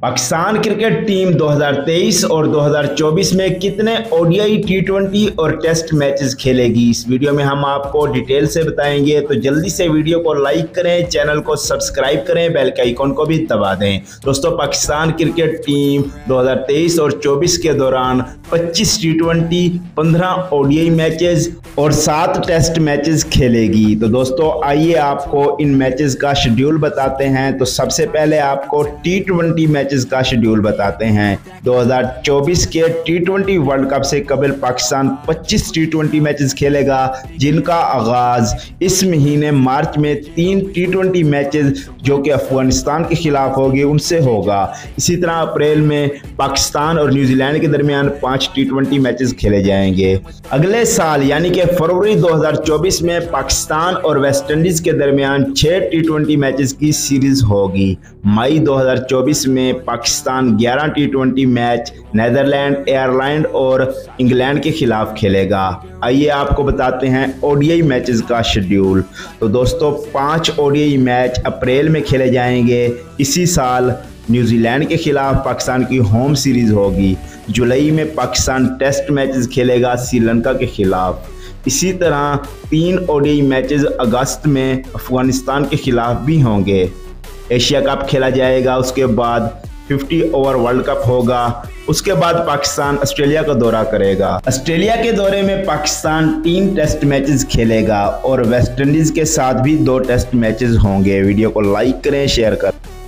Pakistan cricket team 2023 और 2024 में कितने ओडीआई, टी20 और टेस्ट मैचेस खेलेगी, इस वीडियो में हम आपको डिटेल से बताएंगे। तो जल्दी से वीडियो को लाइक करें, चैनल को सब्सक्राइब करें, बेल के आइकॉन को भी दबा दें। दोस्तों, पाकिस्तान क्रिकेट टीम 2023 और 24 के दौरान 25 टी20, 15 ओडीआई मैचेस और 7 टेस्ट मैचेस खेलेगी। तो दोस्तों, आइए आपको इन मैचेस का शेड्यूल बताते हैं। तो सबसे पहले आपको टी20 मैचेस का शेड्यूल बताते हैं। 2024 के टी20 वर्ल्ड कप से कबल पाकिस्तान 25 टी20 मैचेस खेलेगा, जिनका आगाज इस महीने मार्च में 3 टी20 मैचेस जो कि अफगानिस्तान के खिलाफ होगी उनसे होगा। इसी तरह अप्रैल में पाकिस्तान और न्यूजीलैंड के दरमियान 5 टी20 मैचेस खेले जाएंगे। अगले साल यानी कि फरवरी 2024 में पाकिस्तान और वेस्ट इंडीज के दरमियान 6 टी20 मैचेस की सीरीज होगी। मई 2024 में पाकिस्तान 11 टी20 मैच नीदरलैंड, आयरलैंड और इंग्लैंड के खिलाफ खेलेगा। आइए आपको बताते हैं ओडीआई मैचेस का शेड्यूल। तो दोस्तों, 5 ओडीआई मैच अप्रैल में खेले जाएंगे। इसी साल न्यूजीलैंड के खिलाफ पाकिस्तान की होम सीरीज होगी। जुलाई में पाकिस्तान टेस्ट मैचेस खेलेगा श्रीलंका के खिलाफ। इसी तरह 3 ओडीआई मैचेस अगस्त में अफगानिस्तान के खिलाफ भी होंगे। एशिया कप खेला जाएगा, उसके बाद 50 ओवर वर्ल्ड कप होगा। उसके बाद पाकिस्तान ऑस्ट्रेलिया का दौरा करेगा। ऑस्ट्रेलिया के दौरे में पाकिस्तान 3 टेस्ट मैचेस खेलेगा और वेस्ट इंडीज के साथ भी 2 टेस्ट मैचेस होंगे। वीडियो को लाइक करें, शेयर करें।